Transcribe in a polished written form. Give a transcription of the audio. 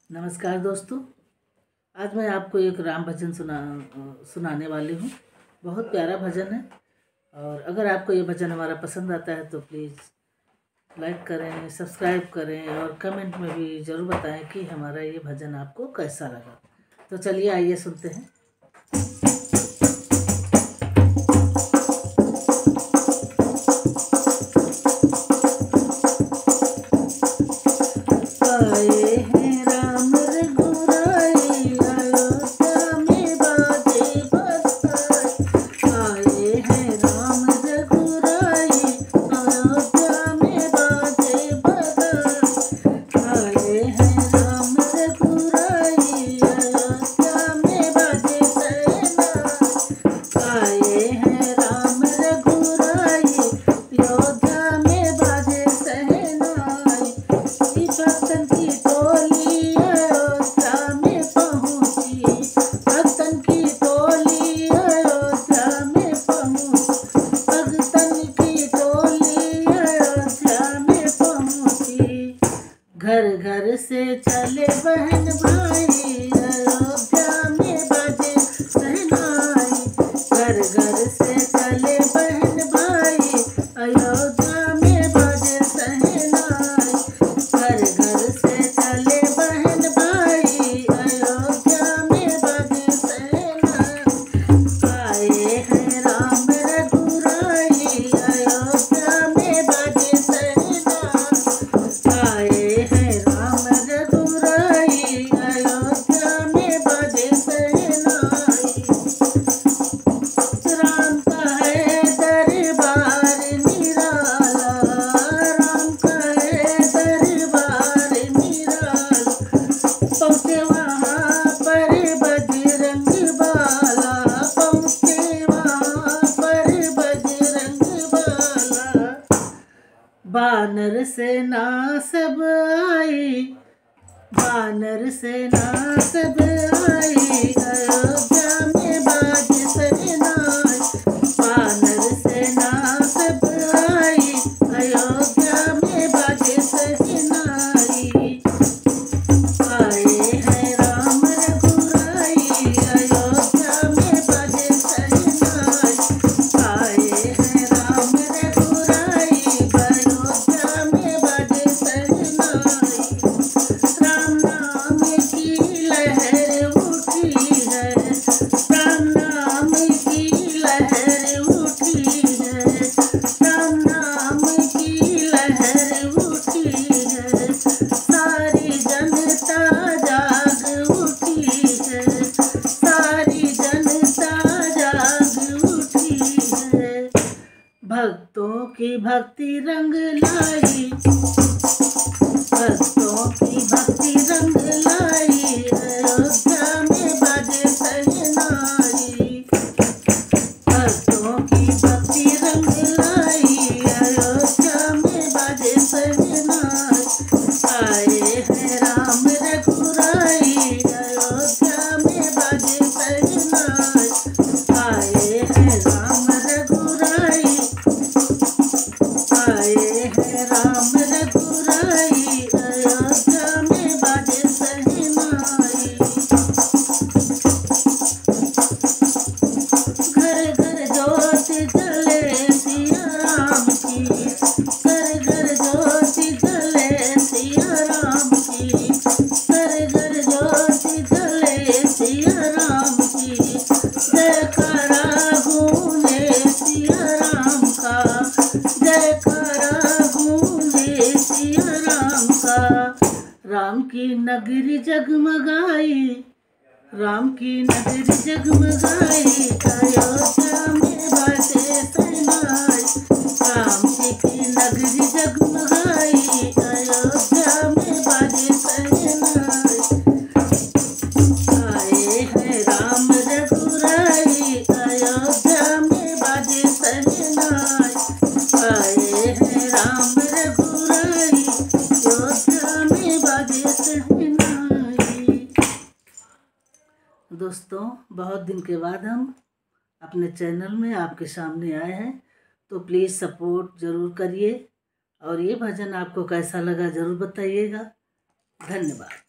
नमस्कार दोस्तों, आज मैं आपको एक राम भजन सुनाने वाली हूँ। बहुत प्यारा भजन है और अगर आपको ये भजन हमारा पसंद आता है तो प्लीज़ लाइक करें, सब्सक्राइब करें और कमेंट में भी ज़रूर बताएं कि हमारा ये भजन आपको कैसा लगा। तो चलिए आइए सुनते हैं। घर घर से चले बहन भाई, अयोध्या में बाजे शहनाई। घर घर से चले बहन भाई, अयोध्या में बाजे शहनाई। घर घर से चले बहन भाई, अयोध्या में बाजे शहनाई। आए हैं राम रघुराई, अयोध्या में बाजे शहनाई। आए बानर सेना सब आई, बानर सेना सब आई, अयोध्या में बाजे शहनाई। बानर सेना सब आई, अयोध्या में बाजे शहनाई। आए हैं राम रघुराई, अयोध्या में बाजे शहनाई। आए हैं राम रघुराई, भक्तों की भक्ति रंग लाई, भक्तों की भक्ति रंग लाई, अयोध्या में बाजे शहनाई। भक्तों की भक्ति रंग लाई, अयोध्या में बाजे शहनाई। आए हैं राम रघुराई, अयोध्या में बाजे शहनाई। आए हैं राम रघुराई, आए हैं राम रघुराई, अयोध्या में बाजे शहनाई। घर घर ज्योति जले सिया राम की, घर घर ज्योति जले सिया राम की। घर घर ज्योति जले सिया राम की। जयकारा गूंजे सिया राम का, जयकारा गूंजे सिया राम का। राम की नगरी जगमगाई, राम की नगरी जगमगाई, अयोध्या में बाजे शहनाई। राम जी की नगरी जगमगाई, अयोध्या में बाजे शहनाई। आए हैं राम रघुराई, अयोध्या में बाजे शहनाई। आए हैं राम रघुराई, अयोध्या में बाजे शहनाई। दोस्तों, बहुत दिन के बाद हम अपने चैनल में आपके सामने आए हैं, तो प्लीज़ सपोर्ट ज़रूर करिए और ये भजन आपको कैसा लगा ज़रूर बताइएगा। धन्यवाद।